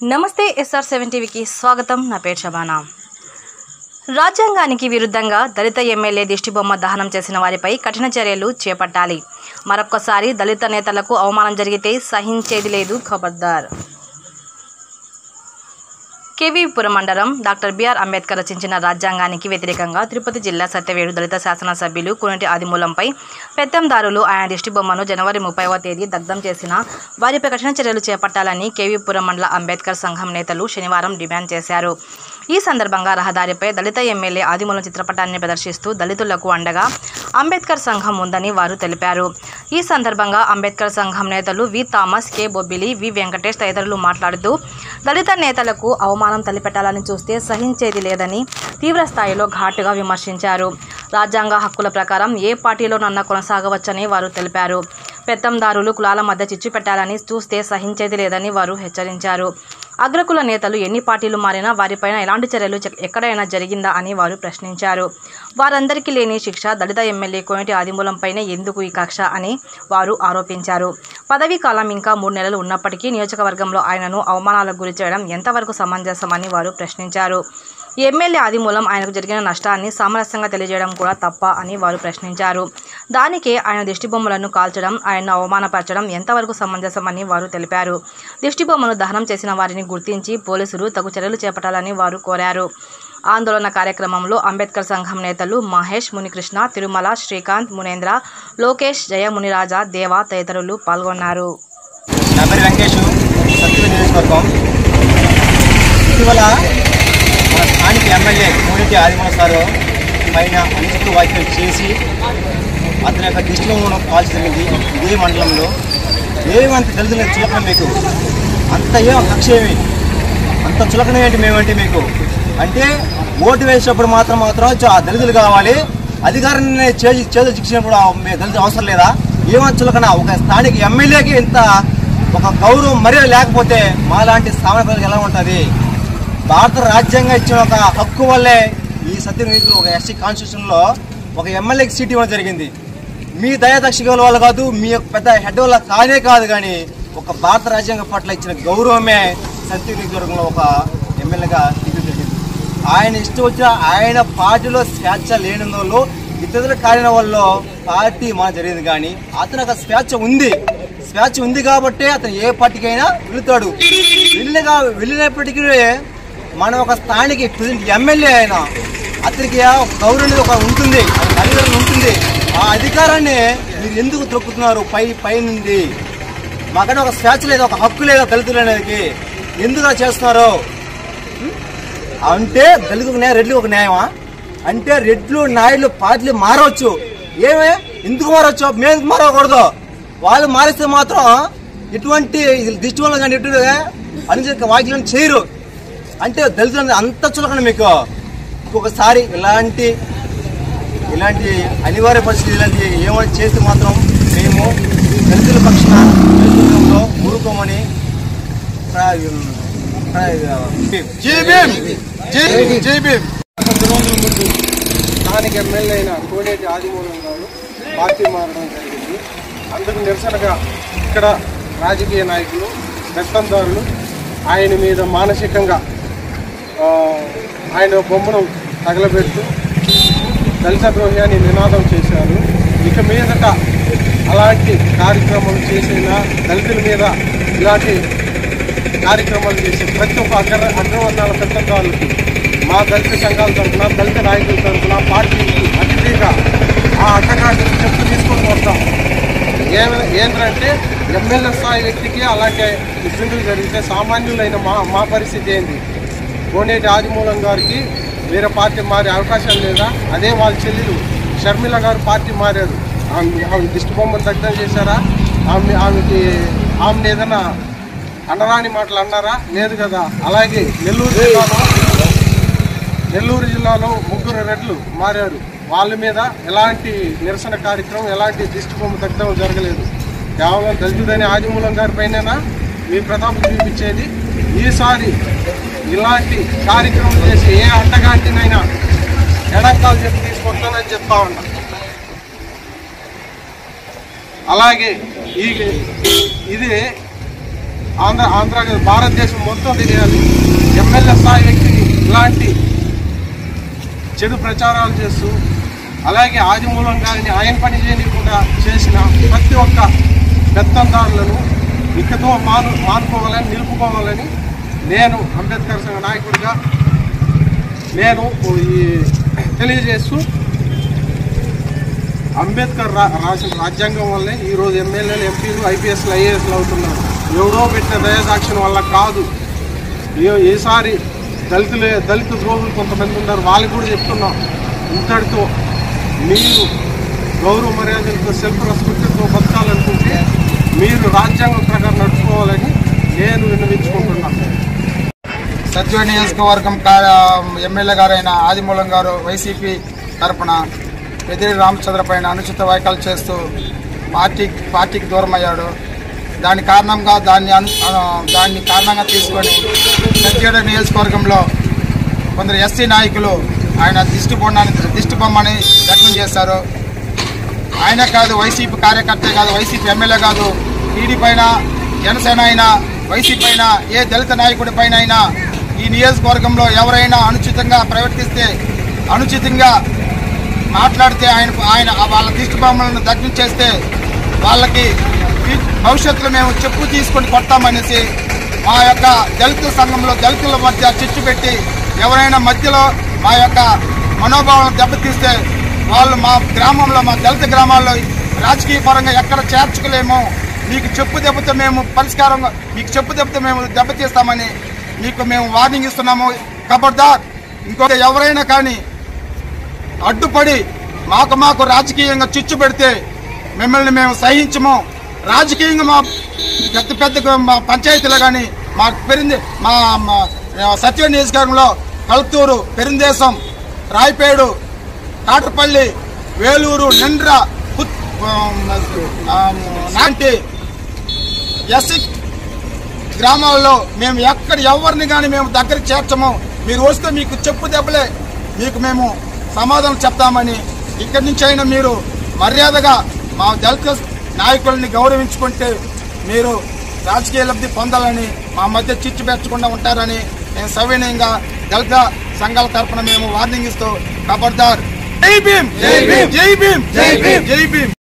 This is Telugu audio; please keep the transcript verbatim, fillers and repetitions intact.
నమస్తే ఎస్ఆర్ సెవెన్ టీవీకి స్వాగతం. నా పేరు శబానా. రాజ్యాంగానికి విరుద్ధంగా దళిత ఎమ్మెల్యే దిష్టిబొమ్మ దహనం చేసిన వారిపై కఠిన చర్యలు చేపట్టాలి. మరొక్కసారి దళిత నేతలకు అవమానం జరిగితే సహించేది లేదు. ఖబర్దార్. కేవీపురం మండలం డాక్టర్ బిఆర్ అంబేద్కర్ రచించిన రాజ్యాంగానికి వ్యతిరేకంగా తిరుపతి జిల్లా సత్యవేడు దళిత శాసనసభ్యులు కొనిటి ఆదిమూలంపై పెత్తందారులు ఆయన దిష్టిబొమ్మను జనవరి ముప్పైవ తేదీ దగ్ధం చేసిన వారిపై కఠిన చర్యలు చేపట్టాలని కేవీపురం మండల అంబేద్కర్ సంఘం నేతలు శనివారం డిమాండ్ చేశారు. ఈ సందర్భంగా రహదారిపై దళిత ఎమ్మెల్యే ఆదిమూలం చిత్రపటాన్ని ప్రదర్శిస్తూ దళితులకు అండగా అంబేద్కర్ సంఘం ఉందని వారు తెలిపారు. ఈ సందర్భంగా అంబేద్కర్ సంఘం నేతలు V Thomas, K Bobbili, V Venkatesh తదితరులు మాట్లాడుతూ దళిత నేతలకు అవమానం తలపెట్టాలని చూస్తే సహించేది లేదని తీవ్ర స్థాయిలో ఘాటుగా విమర్శించారు. రాజ్యాంగ హక్కుల ప్రకారం ఏ పార్టీలోనన్నా కొనసాగవచ్చని వారు తెలిపారు. పెత్తందారులు కులాల మధ్య చిచ్చు పెట్టాలని చూస్తే సహించేది లేదని వారు హెచ్చరించారు. అగ్రకుల నేతలు ఎన్ని పార్టీలు మారినా వారిపైన ఎలాంటి చర్యలు ఎక్కడైనా జరిగిందా అని వారు ప్రశ్నించారు. వారందరికీ లేని శిక్ష దళిత ఎమ్మెల్యే కొనిటి ఆదిమూలంపైనే ఎందుకు ఈ కక్ష అని వారు ఆరోపించారు. పదవీ కాలం ఇంకా మూడు నెలలు ఉన్నప్పటికీ నియోజకవర్గంలో ఆయనను అవమానాలకు గురి చేయడం ఎంతవరకు సమంజసమని వారు ప్రశ్నించారు. ఎమ్మెల్యే ఆదిమూలం ఆయనకు జరిగిన నష్టాన్ని సామరస్యంగా తెలియజేయడం కూడా తప్ప అని వారు ప్రశ్నించారు. దానికే ఆయన దిష్టిబొమ్మలను కాల్చడం, ఆయన్ను అవమానపరచడం ఎంతవరకు సమంజసమని వారు తెలిపారు. దిష్టిబొమ్మను దహనం చేసిన వారిని గుర్తించి పోలీసులు తగు చర్యలు చేపట్టాలని వారు కోరారు. ఆందోళన కార్యక్రమంలో అంబేద్కర్ సంఘం నేతలు మహేష్, మునికృష్ణ, తిరుమల, శ్రీకాంత్, మునేంద్ర, లోకేష్, జయ, మునిరాజా, దేవా తదితరులు పాల్గొన్నారు. స్థానిక ఎమ్మెల్యే కొనిటి ఆదిమూలం సారు పైన అనుచిత వ్యాఖ్యలు చేసి అతని యొక్క దిష్టిబొమ్మను కాల్చగలిగింది ఇదే మండలంలో. ఏమంత దళితులు చులకన మీకు అంత ఏం కక్ష ఏమి అంత చులకన ఏంటి మేమంటే మీకు అంటే ఓటు వేసినప్పుడు మాత్రం మాత్రం ఆ దళితులు కావాలి, అధికారాన్ని చేసి చేతులు శిక్షించినప్పుడు దళితులు అవసరం లేదా? ఏమంత చులకన? ఒక స్థానిక ఎమ్మెల్యేకి ఇంత ఒక గౌరవం మర్యాద లేకపోతే మాలాంటి సామాన్య ప్రజలకు ఎలా ఉంటుంది? భారత రాజ్యాంగం ఇచ్చిన ఒక హక్కు వల్లే ఈ సత్యవేడులో ఒక ఎస్సీ కాన్స్టిట్యూషన్లో ఒక ఎమ్మెల్యేకి సీట్ ఇవ్వడం జరిగింది. మీ దయాదక్షికల వల్ల కాదు, మీ పెద్ద హెడ్ వల్ల కానే కాదు, కానీ ఒక భారత రాజ్యాంగం పట్ల ఇచ్చిన గౌరవమే సత్యవేడులో ఒక ఎమ్మెల్యేగా టికెట్ జరిగింది. ఆయన ఇష్టం వచ్చిన ఆయన పార్టీలో స్వేచ్ఛ లేని వాళ్ళు ఇతరుల కాలిన వల్ల పార్టీ మా జరిగింది, కానీ అతను ఒక స్వేచ్ఛ ఉంది. స్వేచ్ఛ ఉంది కాబట్టి అతను ఏ పార్టీకి అయినా వెళుతాడు. వెళ్ళినగా వెళ్ళినప్పటికీ మన ఒక స్థానిక ప్రెసిడెంట్ ఎమ్మెల్యే అయినా అతనికి గౌరవం ఒక ఉంటుంది, అధికారం ఉంటుంది. ఆ అధికారాన్ని మీరు ఎందుకు త్రొక్కుతున్నారు? పై పై నుండి మాకన్నా ఒక స్వేచ్ఛ లేదా, ఒక హక్కు లేదా దళితులు అనేది ఎందుకు చేస్తున్నారు? అంటే దళితులకు న్యాయం, రెడ్లు ఒక న్యాయమా? అంటే రెడ్లు నాయుడు పార్టీలు మారవచ్చు. ఏమే ఎందుకు మారవచ్చు? మేము మారకూడదు. వాళ్ళు మారిస్తే మాత్రం ఎటువంటి దిష్టి వల్ల కానీ ఎటు అనుచిత వ్యాఖ్యలను చేయరు. అంటే దళితులు అంత చులకన మీకు. ఇంకొకసారి ఇలాంటి ఇలాంటి అనివార్య పరిస్థితి ఇలాంటి ఏమైనా చేస్తే మాత్రం మేము దళితుల పక్షాన ఊరుకోమని స్థానిక ఎమ్మెల్యే అయిన కోనేటి ఆదిమూలం గారు పార్టీ మారడం జరిగింది. అందుకు నిరసనగా ఇక్కడ రాజకీయ నాయకులు, పెత్తందారులు ఆయన మీద మానసికంగా ఆయన బొమ్మను తగలబెడుతూ దళిత ద్రోహి అని నినాదం చేశారు. ఇక మీదట అలాంటి కార్యక్రమం చేసిన దళితుల మీద ఇలాంటి కార్యక్రమాలు చేసే ప్రతి ఒక్క అగ్ర అగ్రవర్ణాల పెత్తందారులకి మా దళిత సంఘాల తరఫున, దళిత నాయకుల తరఫున పార్టీకి అతిథిగా ఆ అట్టకాన్ని చెప్పు తీసుకొని వస్తాం. ఏమైనా ఏంటంటే ఎమ్మెల్యే స్థాయి వ్యక్తికి అలాంటి ఇబ్బందులు జరిగితే సామాన్యులైన మా మా పరిస్థితి ఏంటి? కోనేటి ఆదిమూలం గారికి వేరే పార్టీ మారే అవకాశం లేదా? అదే వాళ్ళ చెల్లెలు షర్మిల గారు పార్టీ మారారు. ఆమె ఆమె దిష్టి బొమ్మను దగ్ధం చేశారా? ఆమె ఆమెకి ఆమెను ఏదైనా అనరాని మాటలు అన్నారా? లేదు కదా. అలాగే నెల్లూరు జిల్లాలో నెల్లూరు జిల్లాలో ముగ్గురు రెడ్లు మారారు. వాళ్ళ మీద ఎలాంటి నిరసన కార్యక్రమం, ఎలాంటి దిష్టి బొమ్మ దగ్ధం జరగలేదు. కేవలం దళితుడైన ఆదిమూలం గారి పైన మీ ప్రతాపం చూపించేది. ఈసారి ఇలాంటి కార్యక్రమం చేసి ఏ అడ్డగాంటినైనా ఎడంకాలు చెప్పి తీసుకొస్తానని చెప్తా ఉన్నా. అలాగే ఈ ఇది ఆంధ్ర ఆంధ్ర భారతదేశం మొత్తం తెలియాలి. ఎమ్మెల్యే స్థాయి వ్యక్తిని ఇలాంటి చెడు ప్రచారాలు చేస్తూ అలాగే ఆదిమూలం గారిని ఆయన పని చేయకుండా చేసిన ప్రతి ఒక్క పెత్తందారులను ఇకతో మాను మానుకోవాలని నిలుపుకోవాలని నేను అంబేద్కర్ సంఘ నాయకుడిగా నేను ఈ తెలియజేస్తూ అంబేద్కర్ రా రాసిన రాజ్యాంగం వల్లే ఈరోజు ఎమ్మెల్యేలు ఎంపీలు ఐపీఎస్లు ఐఏఎస్లు అవుతున్నారు. ఎవరో పెట్టిన దయాదాక్షిణ వల్ల కాదు. ఈసారి దళితులే దళిత ద్రోహులు కొంతమంది ఉన్నారు, వాళ్ళకి కూడా చెప్తున్నాం, ఇంతటితో మీరు గౌరవ మర్యాదలతో సెల్ఫ్ రెస్పెక్ట్తో బతకాలనుకుంటే మీరు రాజ్యాంగం ప్రకారం నడుచుకోవాలని నేను విన్నవించుకుంటున్నాను. సత్యవేడు నియోజకవర్గం ఎమ్మెల్యే గారైన ఆదిమూలం గారు వైసీపీ తరఫున పెద్దిరెడ్డి రామచంద్ర పైన అనుచిత వ్యాఖ్యలు చేస్తూ పార్టీ పార్టీకి దూరం అయ్యాడు. దాని కారణంగా దాన్ని దాన్ని కారణంగా తీసుకొని సత్యవేడు నియోజకవర్గంలో కొందరు ఎస్సీ నాయకులు ఆయన దిష్టి బొమ్మని దిష్టి బొమ్మని దగ్ధం చేశారు. ఆయన కాదు, వైసీపీ కార్యకర్తే కాదు, వైసీపీ ఎమ్మెల్యే కాదు, టీడీపీ అయినా జనసేన అయినా వైసీపీ అయినా ఏ దళిత నాయకుడి పైన అయినా ఈ నియోజకవర్గంలో ఎవరైనా అనుచితంగా ప్రవర్తిస్తే అనుచితంగా మాట్లాడితే ఆయన ఆయన వాళ్ళ దిష్టి బొమ్మలను దగ్ధం చేస్తే వాళ్ళకి భవిష్యత్తులో మేము చెప్పు తీసుకొని కొడతామనేసి మా యొక్క దళితుల సంఘంలో దళితుల మధ్య చిచ్చు పెట్టి ఎవరైనా మధ్యలో మా యొక్క మనోభావాలను దెబ్బతీస్తే వాళ్ళు మా గ్రామంలో మా దళిత గ్రామాల్లో రాజకీయ పరంగా ఎక్కడ చేర్చుకోలేము, మీకు చెప్పు దెబ్బతో మేము పరిష్కారం మీకు చెప్పు దెబ్బతో మేము దెబ్బతీస్తామని మీకు మేము వార్నింగ్ ఇస్తున్నాము. ఖబర్దార్, ఇంకొక ఎవరైనా కానీ అడ్డుపడి మాకు మాకు రాజకీయంగా చిచ్చు పెడితే మిమ్మల్ని మేము సహించము. రాజకీయంగా మా పెద్ద పెద్ద మా పంచాయతీలో కానీ మా పెరింది మా సత్యవేడు నియోజకవర్గంలో కల్తూరు, పెరిందేశం, రాయపేడు, కాటపల్లి, వేలూరు, నిండ్ర లాంటి ఎస్సీ గ్రామాల్లో మేము ఎక్కడ ఎవరిని కానీ మేము దగ్గరికి చేర్చము. మీరు వస్తే మీకు చెప్పు దెబ్బలే మీకు మేము సమాధానం చెప్తామని ఇక్కడి నుంచి అయినా మీరు మర్యాదగా మా దళిత నాయకుల్ని గౌరవించుకుంటే మీరు రాజకీయ లబ్ధి పొందాలని మా మధ్య చిచ్చు పెంచకుండా ఉంటారని నేను సవినయంగా దళిత సంఘాల తరఫున మేము వార్నింగ్ ఇస్తూ ఖబర్దార్. జై భీమ్, జై భీమ్, జై భీమ్, జై భీమ్, జై భీమ్.